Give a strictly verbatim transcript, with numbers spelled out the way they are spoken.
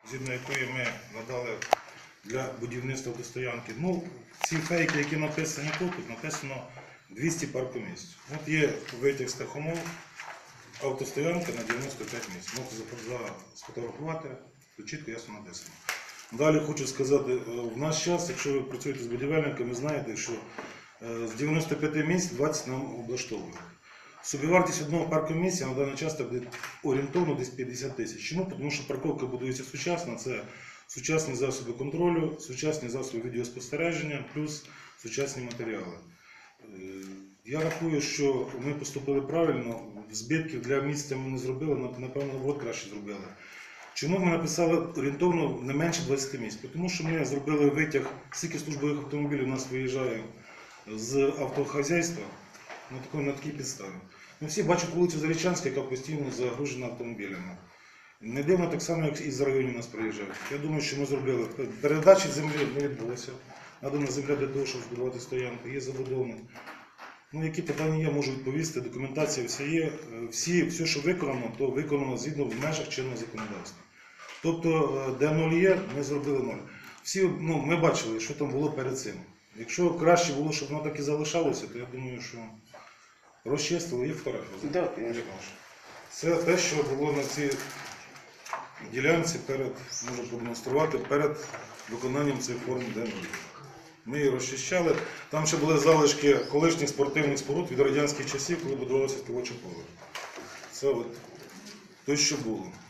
згідно якої ми надали для будівництва автостоянки. Ну, ці фейки, які написані тут, тут написано двісті паркомісць. От є витяг з техумов, автостоянка на дев'яносто п'ять місць. Можете сфотографувати, тут чітко, ясно написано. Далі хочу сказати, в наш час, якщо ви працюєте з будівельниками, знаєте, що з дев'яноста п'яти місць двадцять нам облаштовують. Собівартість одного паркомісця на даний час буде орієнтовно десь п'ятдесят тисяч. Чому? Тому що парковка будується сучасно, це сучасні засоби контролю, сучасні засоби відеоспостереження, плюс сучасні матеріали. Я рахую, що ми поступили правильно, збитків для місця ми не зробили, напевно, от краще зробили. Чому ми написали орієнтовно не менше двадцяти місць? Тому що ми зробили витяг, скільки службових автомобілів у нас виїжджає з автохазяйства на такій, на такій підставі. Ми всі бачать вулицю Зарічанська, яка постійно загружена автомобілями. Не дивно так само, як із районів нас приїжджають. Я думаю, що ми зробили. Передачі землі не відбулося. Надана земля для того, щоб збудувати стоянку, є забудовник. Ну, які питання є, можу відповісти. Документація вся є. Всі, все, що виконано, то виконано згідно в межах чинного законодавства. Тобто, де нуль є, ми зробили нуль. Всі, ну, ми бачили, що там було перед цим. Якщо краще було, щоб воно так і залишалося, то я думаю, що розчистили, є фотографії. Да, це те, що було на цій ділянці, перед, можу продемонструвати, перед виконанням цієї форми де нуль. Ми її розчищали. Там ще були залишки колишніх спортивних споруд від радянських часів, коли будувалося співоче поле. Це от те, що було.